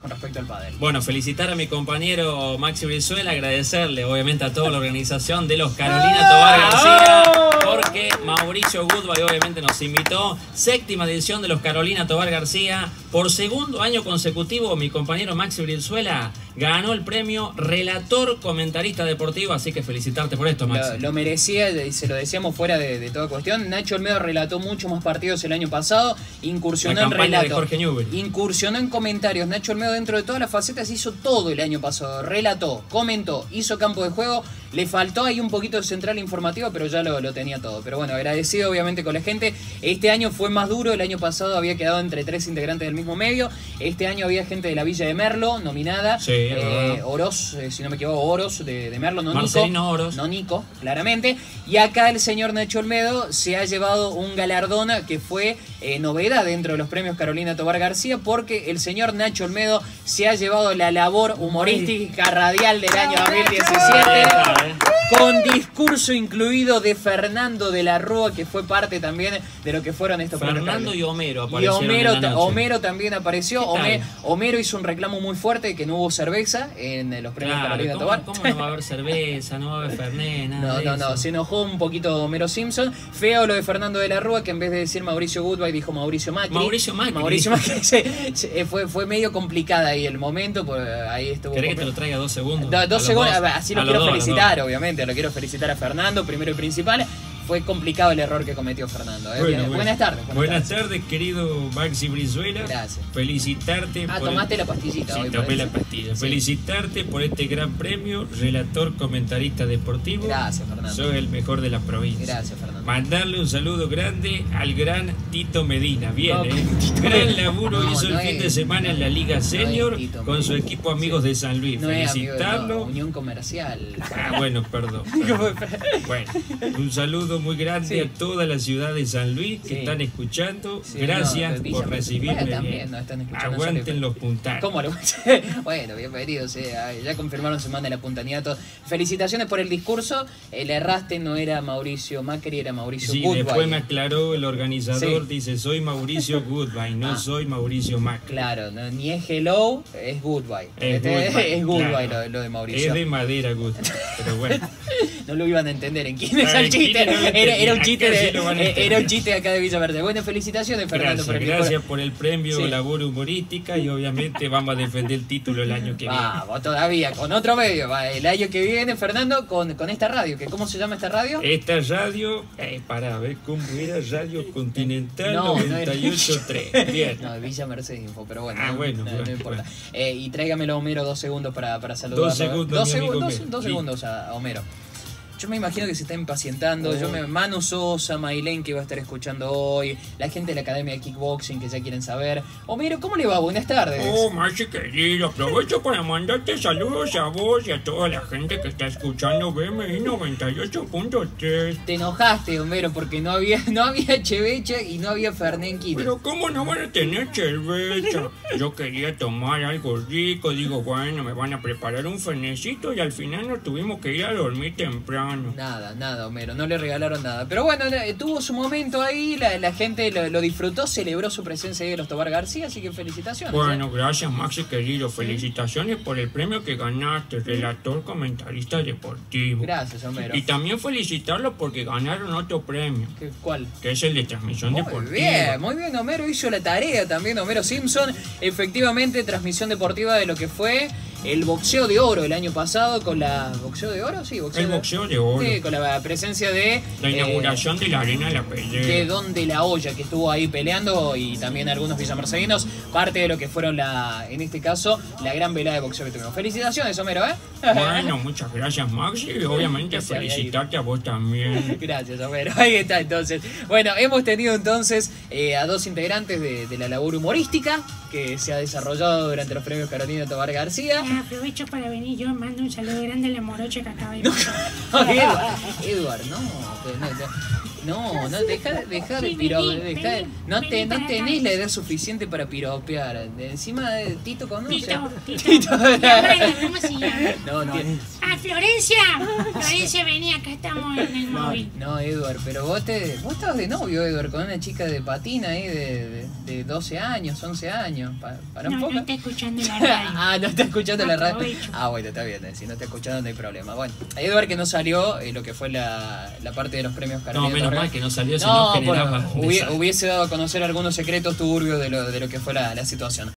con respecto al pádel. Bueno, felicitar a mi compañero Maxi Brizuela, agradecerle obviamente a toda la organización de los Carolina Tobar García, porque Mauricio Goodbye obviamente nos invitó. 7ª edición de los Carolina Tobar García. Por segundo año consecutivo, mi compañero Maxi Brizuela ganó el premio Relator Comentarista Deportivo, así que felicitarte por esto, Maxi. Lo merecía, y se lo decíamos fuera de toda cuestión. Nacho Olmedo relató muchos más partidos el año pasado, incursionó en relato, incursionó en comentarios. Nacho Olmedo, dentro de todas las facetas, hizo todo el año pasado. Relató, comentó, hizo campo de juego. Le faltó ahí un poquito de central informativa, pero ya lo tenía todo. Pero bueno, agradecido obviamente con la gente. Este año fue más duro. El año pasado había quedado entre 3 integrantes del mismo medio. Este año había gente de la Villa de Merlo nominada. Sí, Oros, si no me equivoco, Oros de Merlo, no Marcelino Nico. Oros. No Nico, claramente. Y acá el señor Nacho Olmedo se ha llevado un galardón que fue novedad dentro de los premios Carolina Tobar García, porque el señor Nacho Olmedo se ha llevado la labor humorística radial del año 2017. Con discurso incluido de Fernando de la Rúa, que fue parte también de lo que fueron estos premios. Fernando y Homero Y aparecieron. Homero también apareció. Homero hizo un reclamo muy fuerte de que no hubo cerveza en los premios Carolina Tobar. ¿Cómo no va a haber cerveza? No va a haber Fernet, nada No, se enojó un poquito Homero Simpson. Feo lo de Fernando de la Rúa, que en vez de decir Mauricio Goodbye dijo Mauricio Macri. Mauricio Macri, fue medio complicada ahí el momento. Pues ahí estuvo. ¿Querés que te lo traiga 2 segundos? 2 segundos, así lo quiero felicitar, obviamente. Lo quiero felicitar a Fernando, primero y principal. Fue complicado el error que cometió Fernando. Buenas tardes. Buenas tardes, querido Maxi Brizuela. Gracias. Felicitarte. Tomaste la pastillita. Sí, hoy tomé la pastilla. Sí. Felicitarte por este gran premio, relator comentarista deportivo. Gracias, Fernando. Sos el mejor de la provincia. Gracias, Fernando. Mandarle un saludo grande al gran Tito Medina. Bien, gran laburo hizo el fin de semana en la Liga Senior con su equipo Amigos de San Luis. Felicitarlo. Unión Comercial. Bueno, perdón. Bueno, un saludo muy grande a toda la ciudad de San Luis que están escuchando. Gracias por recibirme. También nos están escuchando. Aguanten los puntales. ¿Cómo lo? Bueno, bienvenidos. Ya confirmaron semana de la puntanía. Felicitaciones por el discurso. El erraste no era Mauricio Macri, era Mauricio Goodbye. Después me aclaró el organizador, dice soy Mauricio Goodbye, no soy Mauricio Macri. Claro, ni es hello, es Goodbye. Es Goodbye claro. lo de Mauricio. Es de madera Goodbye, pero bueno. No lo iban a entender en quién es el chiste. Era un chiste de acá de Villa Verde. Bueno, felicitaciones, Fernando. Gracias por el premio Labor Humorística y obviamente vamos a defender el título el año que viene. Vamos todavía, con otro medio. El año que viene, Fernando, con esta radio. ¿Cómo se llama esta radio? Esta radio, para ver cómo era, Radio Continental 98.3. Bien. No, Villa Mercedes Info, pero bueno. Bueno, no importa. Y tráigamelo a Homero 2 segundos para saludar. 2 segundos. 2 segundos a Homero. Yo me imagino que se está impacientando. Manu Sosa, Mailén, que va a estar escuchando hoy, la gente de la Academia de Kickboxing que ya quieren saber. Homero, ¿cómo le va? Buenas tardes. Maxi querido, aprovecho para mandarte saludos a vos y a toda la gente que está escuchando BMI 98.3. Te enojaste, Homero, porque no había chevecha y no había Fernet. Pero ¿cómo no van a tener cerveza? Yo quería tomar algo rico, digo, bueno, me van a preparar un fernecito y al final nos tuvimos que ir a dormir temprano. Nada, Homero, no le regalaron nada. Pero bueno, tuvo su momento ahí, la gente lo disfrutó, celebró su presencia ahí de los Tobar García, así que felicitaciones. Bueno, gracias Maxi querido, felicitaciones por el premio que ganaste, relator comentarista deportivo. Gracias, Homero. Y también felicitarlos porque ganaron otro premio. ¿Cuál? Que es el de transmisión deportiva. Muy bien, Homero hizo la tarea también, Homero Simpson. Efectivamente, transmisión deportiva de lo que fue el boxeo de oro el año pasado con la... ¿Boxeo de oro? Sí, el boxeo de oro. Sí, con la presencia de... La inauguración de la Arena de la Pelea. De Don de la Hoya, que estuvo ahí peleando, y también algunos villamercedinos, parte de lo que fueron en este caso, la gran velada de boxeo que tuvimos. Felicitaciones, Homero, Bueno, muchas gracias, Maxi, y obviamente felicitarte a vos también. Gracias, Homero. Ahí está, entonces. Bueno, hemos tenido entonces a 2 integrantes de la labor humorística que se ha desarrollado durante los premios Carolina Tobar García. Aprovecho para venir yo, mando un saludo grande a la morocha que acaba de Edward, no, No, deja de piropear. No tenés la edad suficiente para piropear. Encima Tito conoce. Tito. ¿Cómo se llama? No. Florencia. Florencia, vení, acá estamos en el móvil. No, Eduard, pero vos estabas de novio, Eduard, con una chica de patina ahí de 12 años, 11 años. Para un poco. No está escuchando la radio. No está escuchando la radio. Aprovecho. Bueno, está bien, si no está escuchando no hay problema. Bueno, Eduard que no salió lo que fue la parte de los premios Carolina. No, menos mal que no salió, no, generaba hubiese dado a conocer algunos secretos turbios de lo que fue la situación.